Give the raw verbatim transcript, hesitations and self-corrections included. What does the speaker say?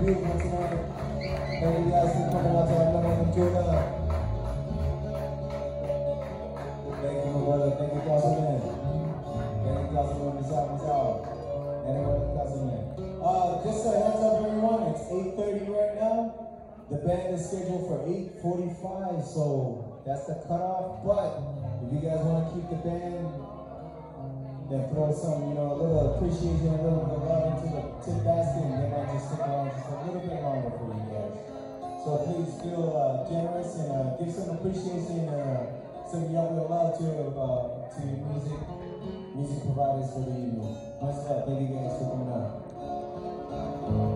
beautiful tonight. Thank you guys for coming out to our number one Jordan. Thank you, my brother. Thank you, Councilman. Thank you, Councilman. Miss out, miss out. Anyone, Councilman. Uh, just a heads up, everyone. It's eight thirty right now. The band is scheduled for eight forty-five, so that's the cutoff. But if you guys want to keep the band, then throw some, you know, a little appreciation, a little bit of love into the tip basket, and they might just stick around just a little bit longer for you guys. So please feel uh, generous and uh, give some appreciation, uh, some love to uh, to music music providers for the evening. Much love. Thank you guys for coming out.